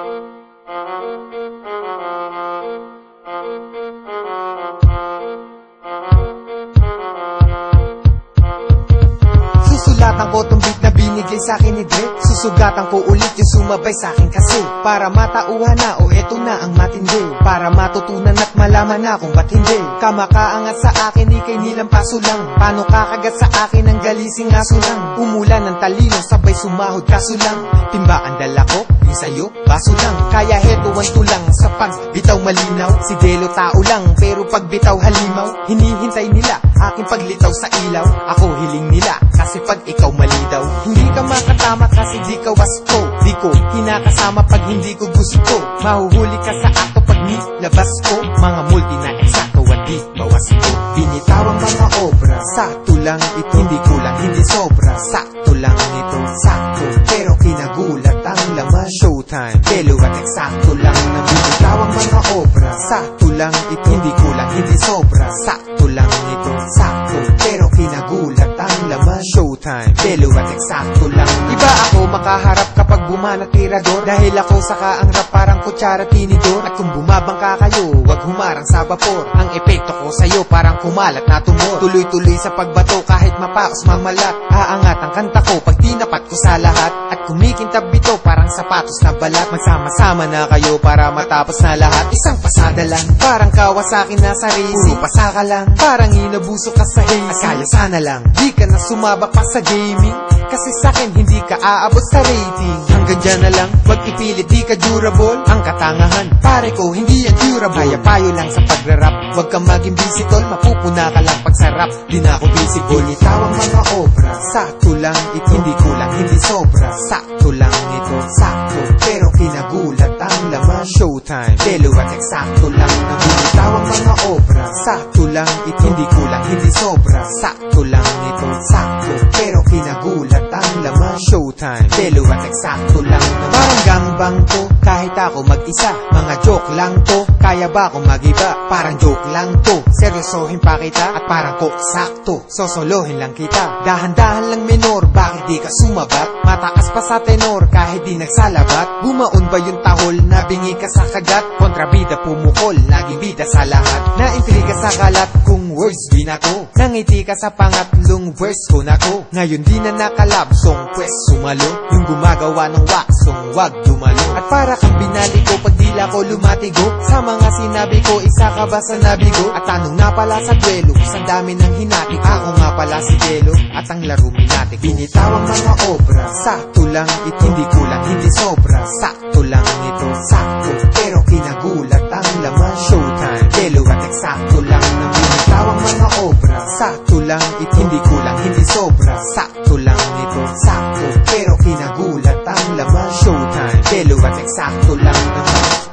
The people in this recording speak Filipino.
Susulatan ko tong beat na binigay sa'kin ni Dre. Susugatan ko ulit yung sumabay sa'kin kasi para matauhan na o eto na ang matindi, para matutunan at malaman na kung ba't hindi ka makaangat sa akin, ikay nilang paso lang. Paano kakagat sa akin ang galising aso lang? Umulan ng talino sabay sumahod kaso lang timba ang dala ko, di sa'yo baso lang. Kaya hetuan tulang sa pagbitaw malinaw. Si Delo tao lang pero pagbitaw halimaw. Hinihintay nila aking paglitaw sa ilaw. Ako hiling nila kasi pag ikaw mali daw. Hindi ka makatama kasi di ka wasto. Di ko kinakasama pag hindi ko gusto. Mahuhuli ka sa akto pag nilabas ko. Mga multi na eksakto at di bawas ko. Binitawang mga obra, sakto lang ito. Hindi kulang, hindi sobra, sakto lang ito. Sakto, pero kinagulat ang laman. Showtime, Delo at eksakto lang na binitawang mga obra. Sakto lang ito. Hindi kulang, hindi sobra, sakto lang ito. Sakto, pero kinagulat ang laman. Showtime, Delo at eksakto lang. Iba ako makaharap kapag bumana tirador. Dahil ako saka ang rap parang kutsara tinidor. At kung bumabangka kayo, wag humarang sa vapor. Ang epekto ko sa'yo parang kumalat na tumor. Tuloy-tuloy sa pagbato kahit mapaos mamalat. Aangat ang kanta ko pag tinapat ko sa lahat. At kumikintab ito parang sapatos na balat. Magsama-sama na kayo para matapos na lahat. Isang pasada lang, parang Kawasaki na sa racing. Puro pasaka lang, parang inabuso ka sa hazing. At kaya sana lang, di ka na sumabak pa sa gaming. Kasi sa'kin hindi ka aabot sa rating. Hanggang dyan na lang, wag ipilit di ka durable. Ang katangahan, pare ko hindi yan durable. Kaya payo lang sa pagrarap, wag kang maging busy tol. Mapupuna ka lang pag sarap, di na ako visible. Binitawang mga obra, sakto lang ito. Hindi kulang, hindi sobra, sakto lang ito. Sakto, pero kinagulat ang laman. Showtime, Delo at eksakto lang na binitawang mga obra. Sakto lang ito. Hindi kulang, hindi sobra, sakto lang ito. Sakto, pero kinagulat ang laman. Showtime, Delo at eksakto lang na parang gangbang to. Kahit ako mag-isa, mga joke lang to. Kaya ba akong mag-iba? Parang joke lang to. Seryosohin pa kita at parang kok sakto. Sosolohin lang kita, dahan-dahan lang minor. Bakit di ka sumabat? Mataas pa sa tenor kahit di nagsalabat. Bumaon ba yung tahol? Nabingi ka sa kagat. Kontrabida pumukol, laging bida sa lahat. Naintriga sa kalat kung words binato. Nangiti ka sa pangatlong verse ko na ko. Ngayon di na nakalabsong pwes sumalo. Yung gumagawa ng waksong wag dumalo. At para kang binali ko pag dila ko lumatigo. Sa mga sinabi ko, isa ka ba sa nabigo? At tanong na pala sa duelo, sa dami ng hinati. Ako nga pala si Delo at ang laro minati. Binitawang mga obra, sakto lang ito. Hindi kulang, hindi sobra, sakto lang ito. Sakto, pero kinagulat ang laman. Showtime, Delo at eksakto lang na binitawang mga obra. Sakto lang ito. Hindi kulang, hindi sobra, sakto lang ito. Sakto, pero kinagulat ang laman. Showtime, Delo at eksakto lang naman.